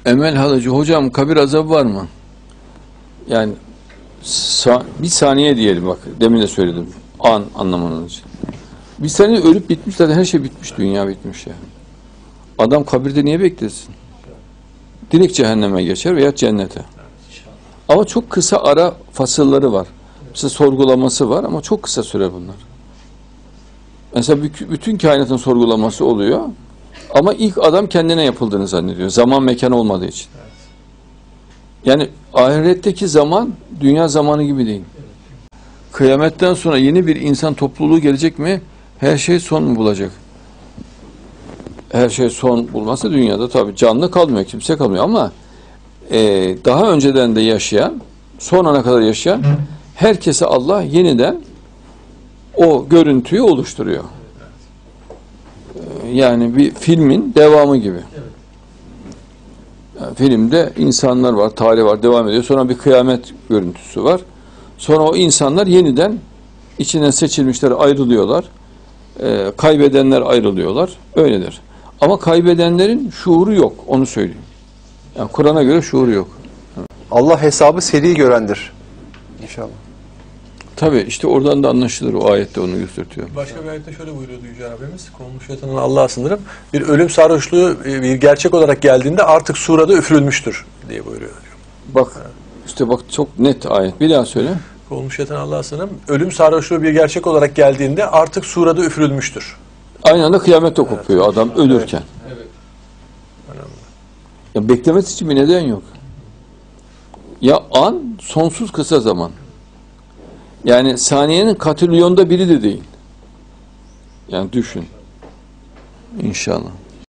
Emel Halacı, hocam kabir azabı var mı? Yani bir saniye diyelim, bak demin de söyledim. An anlamanız için. Bir saniye ölüp bitmiş, zaten her şey bitmiş, dünya bitmiş yani. Adam kabirde niye beklesin? Direkt cehenneme geçer veya cennete. Ama çok kısa ara fasılları var. Mesela sorgulaması var ama çok kısa süre bunlar. Mesela bütün kainatın sorgulaması oluyor. Ama ilk adam kendine yapıldığını zannediyor. Zaman mekan olmadığı için. Yani ahiretteki zaman dünya zamanı gibi değil. Kıyametten sonra yeni bir insan topluluğu gelecek mi? Her şey son mu bulacak? Her şey son bulması dünyada tabii canlı kalmıyor, kimse kalmıyor ama daha önceden de yaşayan, son ana kadar yaşayan herkese Allah yeniden o görüntüyü oluşturuyor. Yani bir filmin devamı gibi. Yani filmde insanlar var, tarih var, devam ediyor. Sonra bir kıyamet görüntüsü var. Sonra o insanlar yeniden içinden seçilmişler ayrılıyorlar. Kaybedenler ayrılıyorlar. Öyledir. Ama kaybedenlerin şuuru yok. Onu söyleyeyim. Yani Kur'an'a göre şuuru yok. Allah hesabı seri görendir. İnşallah. Tabii işte oradan da anlaşılır, o ayette onu gösteriyor. Başka bir ayette şöyle buyuruyordu Yüce Rabbimiz. Kovulmuş şeytanın Allah'a sınırım. Bir ölüm sarhoşluğu bir gerçek olarak geldiğinde artık surada üfürülmüştür diye buyuruyor. Bak işte bak, çok net ayet. Bir daha söyle. Kovulmuş şeytan Allah'a sınırım. Ölüm sarhoşluğu bir gerçek olarak geldiğinde artık surada üfürülmüştür. Aynı anda kıyamet de kopuyor adam ölürken. Evet. Ya beklemesi için bir neden yok. Ya an sonsuz kısa zaman. Yani saniyenin katrilyonda biri de değil. Yani düşün. İnşallah.